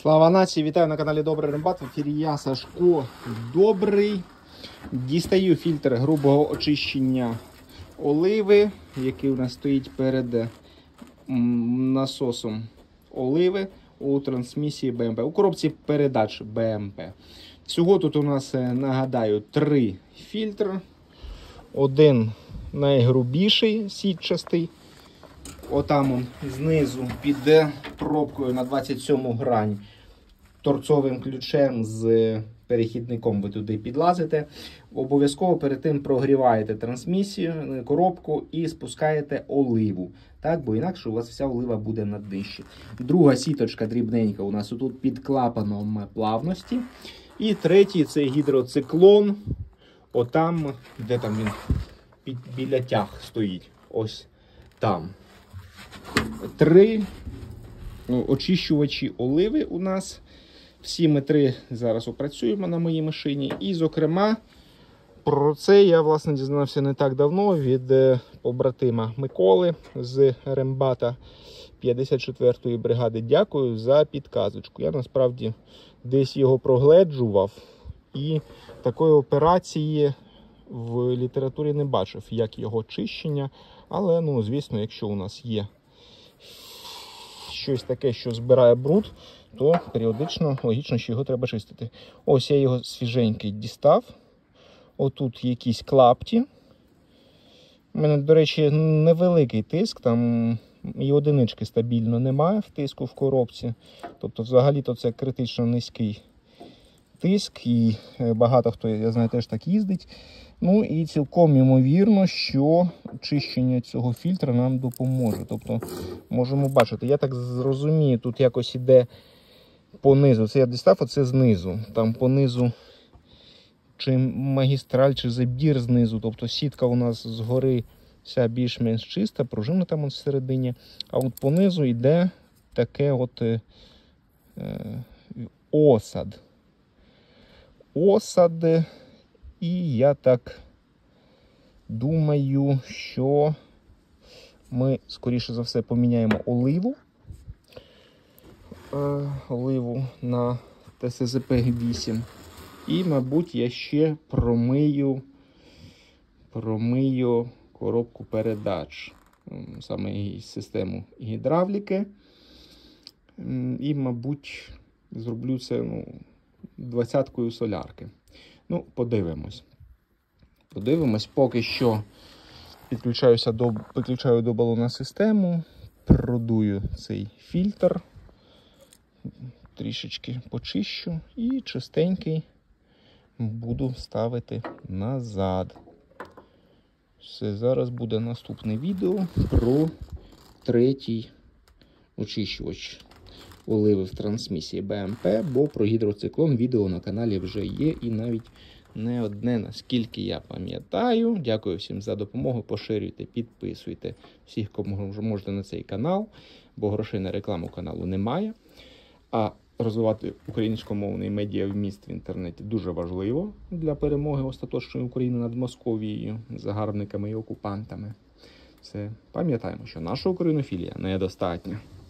Слава нації! Вітаю на каналі Добрий Рембат. В ефірі я, Сашко Добрий. Дістаю фільтр грубого очищення оливи, який у нас стоїть перед насосом оливи у трансмісії БМП. У коробці передач БМП. Всього тут у нас, нагадаю, 3 фільтри. Один найгрубіший, сітчастий. Отам он знизу під пробкою на 27 грань торцовим ключем з перехідником ви туди підлазите. Обов'язково перед тим прогріваєте трансмісію, коробку і спускаєте оливу. Так, бо інакше у вас вся олива буде на днищі. Друга сіточка дрібненька у нас тут під клапаном плавності. І третій це гідроциклон. Отам, де там він біля тяг стоїть. Ось там. 3 очищувачі оливи у нас. Всі ми 3 зараз опрацюємо на моїй машині. І, зокрема, про це я, власне, дізнався не так давно від побратима Миколи з Рембата 54-ї бригади. Дякую за підказочку. Я, насправді, десь його прогледжував. І такої операції в літературі не бачив, як його очищення. Але, ну, звісно, якщо у нас є щось таке, що збирає бруд, то періодично, логічно, що його треба чистити. Ось я його свіженький дістав. Отут якісь клапті. У мене, до речі, невеликий тиск, там і одинички стабільно немає в тиску в коробці. Тобто, взагалі-то це критично низький тиск, і багато хто, я знаю, теж так їздить. Ну і цілком ймовірно, що очищення цього фільтра нам допоможе. Тобто, можемо бачити, я так зрозумію, тут якось іде понизу. Це я дістав, оце знизу. Там понизу чи магістраль, чи забір знизу. Тобто сітка у нас згори вся більш-менш чиста, пружина там всередині. А от понизу йде таке от осад. Осад. І я так думаю, що ми, скоріше за все, поміняємо оливу на ТСЗП-8. І, мабуть, я ще промию коробку передач, саме систему гідравліки. І, мабуть, зроблю це 20-кою солярки. Ну, подивимось. Поки що підключаю до балона систему, продую цей фільтр, трішечки почищу і чистенький буду ставити назад. Все, зараз буде наступне відео про 3-й очищувач оливи в трансмісії БМП, бо про гідроциклон відео на каналі вже є, і навіть не одне, наскільки я пам'ятаю. Дякую всім за допомогу, поширюйте, підписуйте всіх, кому можете на цей канал, бо грошей на рекламу каналу немає. А розвивати українськомовний медіавміст в інтернеті дуже важливо для перемоги остаточної України над Московією, загарбниками і окупантами. Все, пам'ятаємо, що наша українофілія недостатня.